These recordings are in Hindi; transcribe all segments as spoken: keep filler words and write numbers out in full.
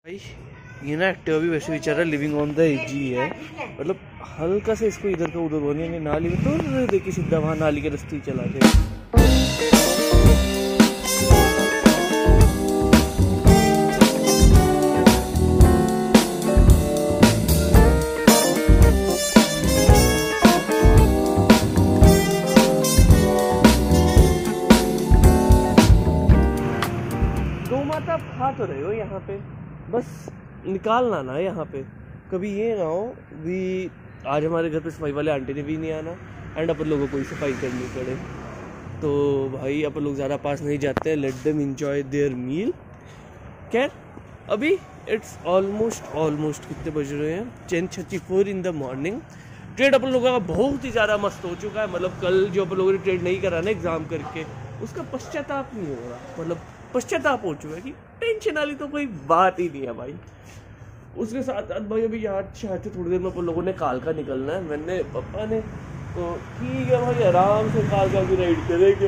भाई ये ना एक्टिवा भी वैसे बेचारा लिविंग ऑन द एज ही है, मतलब हल्का से इसको इधर का उधर होने नहीं, नाली में तो देखिए सीधा वहाँ नाली के रास्ते ही चला जाए। दो माता आप खा तो रहे हो यहाँ पे, बस निकालना ना यहाँ पे। कभी ये ना हो भी आज हमारे घर पे सफाई वाले आंटी ने भी नहीं आना एंड अपन लोगों को ही सफाई करनी पड़े, तो भाई अपन लोग ज़्यादा पास नहीं जाते हैं। Let them enjoy their meal. खैर अभी इट्स ऑलमोस्ट ऑलमोस्ट कितने बज रहे हैं, ten thirty four in the morning. ट्रेड अपन लोगों का बहुत ही ज़्यादा मस्त हो चुका है, मतलब कल जो अपन लोगों ने ट्रेड नहीं करा ना एग्ज़ाम करके, उसका पश्चाताप नहीं हो रहा, मतलब पश्चाताप हो चुका है कि टेंशन वाली तो कोई बात ही नहीं है भाई। उसके साथ साथ भाई अभी याद शायद थोड़ी देर में अपन लोगों ने कालका निकलना है, मैंने पापा ने तो ठीक है भाई आराम से कालका की राइड करेंगे।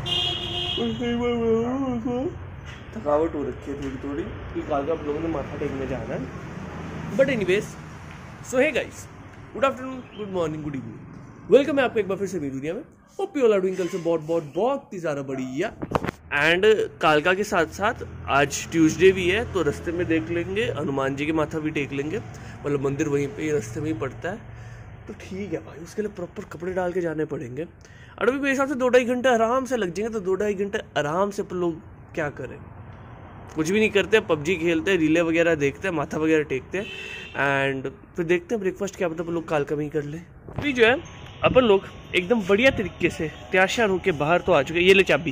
थकावट हो रखी है थोड़ी थोड़ी कि कालका अपन लोगों ने माथा टेकने जाना है। But anyways so hey guys, good afternoon, good morning, good evening, welcome है आपको एक बार फिर से मेरी दुनिया में। Hope you all are doing कल से बहुत बहुत बहुत ही ज़्यादा बढ़िया। एंड कालका के साथ साथ आज ट्यूसडे भी है, तो रास्ते में देख लेंगे हनुमान जी के माथा भी टेक लेंगे, मतलब मंदिर वहीं पे ही रास्ते में ही पड़ता है, तो ठीक है भाई। उसके लिए प्रॉपर कपड़े डाल के जाने पड़ेंगे। और अभी मेरे हिसाब से दो ढाई घंटे आराम से लग जाएंगे, तो दो ढाई घंटे आराम से अपन लोग क्या करें, कुछ भी नहीं करते, पबजी खेलते हैं, रीले वगैरह देखते हैं, माथा वगैरह टेकते हैं एंड फिर देखते हैं ब्रेकफास्ट क्या पता अपन लोग कालका में ही कर ले। अभी जो है अपन लोग एकदम बढ़िया तरीके से तैयार होकर बाहर तो आ चुके। ये ले चाबी,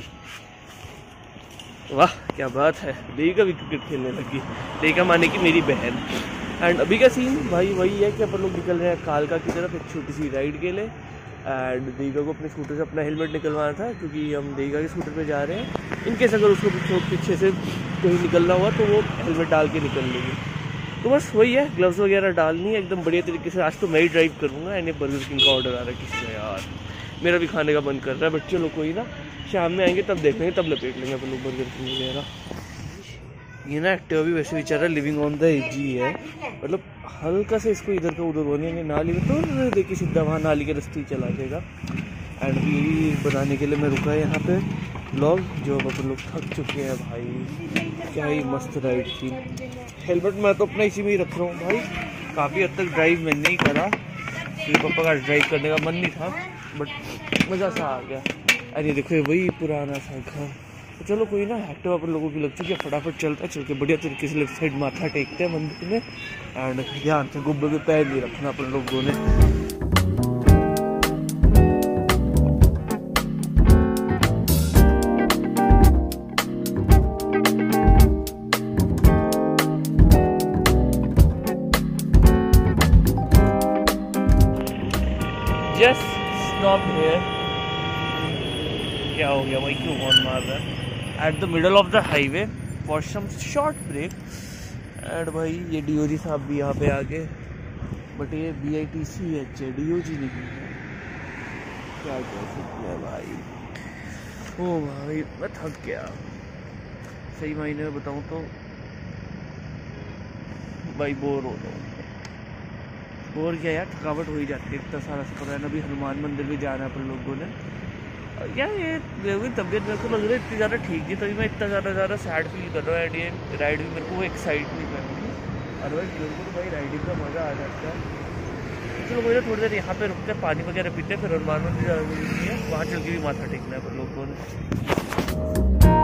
वाह क्या बात है, देगा भी क्रिकेट खेलने लगी, देगा माने की मेरी बहन। एंड अभी का सीन भाई वही है कि अपन लोग निकल रहे हैं कालका की तरफ एक छोटी सी राइड के लिए। एंड देगा को अपने स्कूटर से अपना हेलमेट निकलवाना था, क्योंकि हम देगा के स्कूटर पे जा रहे हैं, इनकेस अगर उसको पीछे पीछे से कहीं निकलना हुआ तो वो हेलमेट डाल के निकल लेगी। तो बस वही है, ग्लव्स वगैरह डालनी है एकदम बढ़िया तरीके से। आज तो मैं ही ड्राइव करूँगा। एंड बर्गर किंग का ऑर्डर आ रहा है किसी का, यार मेरा भी खाने का मन कर रहा है, बट चलो कोई ना, शाम में आएंगे तब देख लेंगे, तब लपेट लेंगे अपन लोग बर्गर किंग वगैरह। ये ना एक्टिवा भी वैसे बेचारा लिविंग ऑन द एज ही है, मतलब हल्का से इसको इधर का उधर होने नहीं, नाली में तो देखिए सीधा वहाँ नाली के रास्ते ही चला जाएगा। एंड यही बनाने के लिए मैं रुका है यहाँ पे व्लॉग, जो अपन लोग थक चुके हैं भाई। क्या ही मस्त राइड थी। हेलमेट मैं तो अपना इसी में ही रख रहा हूँ भाई, काफ़ी हद तक ड्राइव मैंने ही करा, क्योंकि पापा का ड्राइव करने का मन नहीं था, बट मज़ा सा आ गया। अरे देखो वही पुराना सा घर, तो चलो कोई ना, एक्टिवा अपन लोगों की लग चुकी है, फटाफट चलता है, चल के बढ़िया तरीके से लेफ्ट साइड माथा टेकते हैं मंदिर में। एंड ध्यान से गुब्बे पे पैर नहीं रखना अपन लोगों ने। Just stop here. क्या हो गया भाई, क्यों हॉर्न मार रहा है? At the middle of the highway for some short break. And भाई ये डीओजी साहब भी यहाँ पे आ गए, बट ये बी आई टी सी है, डीओजी नहीं है, क्या कह सकते हैं भाई। ओ भाई मैं थक गया, सही मायने में बताऊँ तो भाई बोर हो रहा हूँ। बोर क्या यार, थकावट हो ही जाती है, इतना सारा सफर है ना। अभी हनुमान मंदिर भी जाना है अपन लोगों ने। यार ये तबीयत मेरे को लग रहा है इतनी ज़्यादा ठीक है, तभी मैं इतना ज़्यादा ज़्यादा सैड फील कर रहा हूँ। एंड ये राइड भी मेरे को एक्साइट नहीं कर रही, अदरवाइज मेरे को तो भाई राइडिंग का मज़ा आ जाता है। चलो मुझे थोड़ी देर यहाँ पे रुकते हैं, पानी वगैरह पीते हैं, फिर हनुमान मंदिर है वहाँ चल के भी माथा टेकना है अपन लोगों ने।